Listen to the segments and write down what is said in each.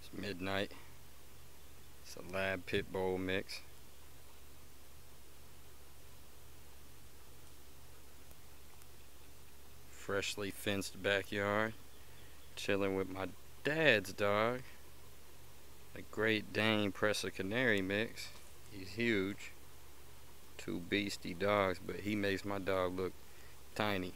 It's midnight. It's a lab Pitbull mix. Freshly fenced backyard. Chilling with my dad's dog. A Great Dane Presa Canario mix. He's huge. Two beastie dogs, but he makes my dog look tiny.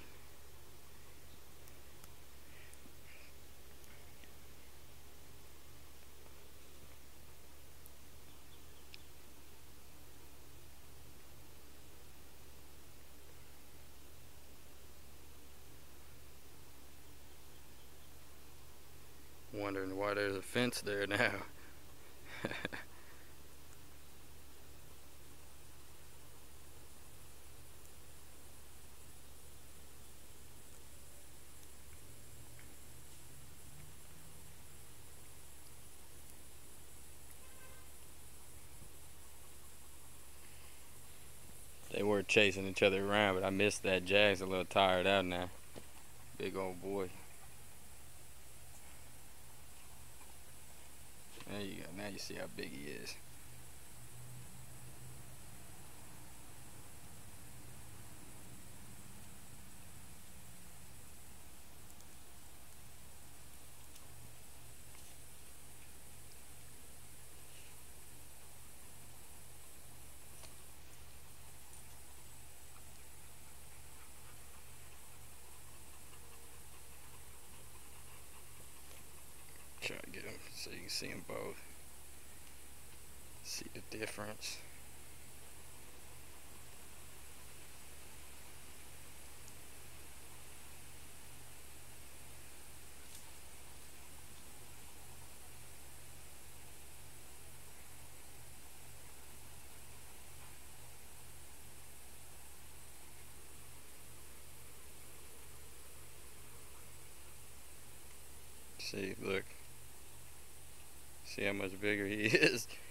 Wondering why there's a fence there now. They were chasing each other around, but I missed that. Jag's a little tired out now. Big old boy. There you go. Now you see how big he is. Try to get them so you can see them both. See the difference. See, look. See how much bigger he is.